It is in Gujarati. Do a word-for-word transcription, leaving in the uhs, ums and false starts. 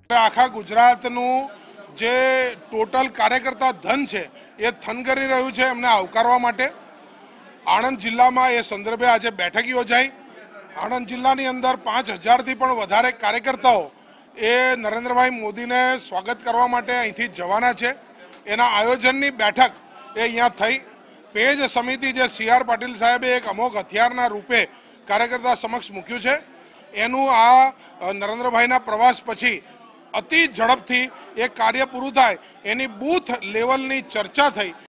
આખા ગુજરાતનું જે ટોટલ કાર્યકર્તા ધન છે એ થનગરી રહ્યું છે એમને આવકારવા માટે આણંદ જિલ્લામાં એ સંદર્ભે આજે બેઠક યોજાઈ। આણંદ જિલ્લાની અંદર પાંચ હજારથી પણ વધારે કાર્યકર્તાઓ એ નરેન્દ્રભાઈ મોદીને સ્વાગત કરવા માટે અહીંથી જવાના છે। એના આયોજનની બેઠક એ અહીંયા થઈ। પેજ સમિતિ જે સી આર પાટીલ સાહેબે એક અમોઘ હથિયારના રૂપે કાર્યકર્તા સમક્ષ મૂક્યું છે એનું આ નરેન્દ્રભાઈના પ્રવાસ પછી અતિ ઝડપથી એ કાર્ય પૂરું થાય એની બૂથ લેવલની ચર્ચા થઈ।